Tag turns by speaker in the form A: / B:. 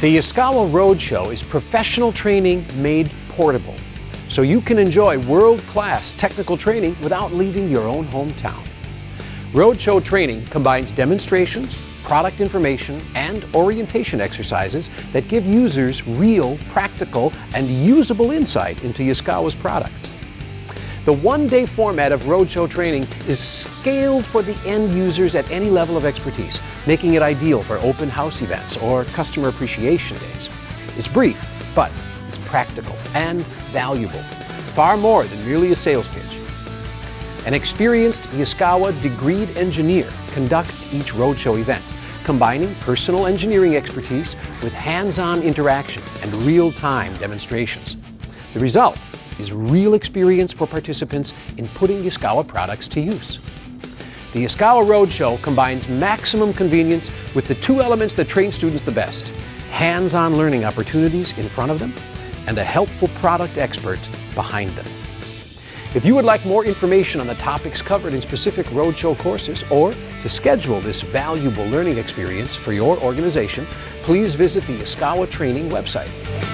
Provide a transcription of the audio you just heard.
A: The Yaskawa Roadshow is professional training made portable, so you can enjoy world-class technical training without leaving your own hometown. Roadshow training combines demonstrations, product information, and orientation exercises that give users real, practical, and usable insight into Yaskawa's products. The one-day format of Roadshow training is scaled for the end users at any level of expertise, making it ideal for open house events or customer appreciation days. It's brief, but it's practical and valuable, far more than merely a sales pitch. An experienced Yaskawa degreed engineer conducts each Roadshow event, combining personal engineering expertise with hands-on interaction and real-time demonstrations. The result is real experience for participants in putting Yaskawa products to use. The Yaskawa Roadshow combines maximum convenience with the two elements that train students the best: hands-on learning opportunities in front of them and a helpful product expert behind them. If you would like more information on the topics covered in specific Roadshow courses or to schedule this valuable learning experience for your organization, please visit the Yaskawa Training website.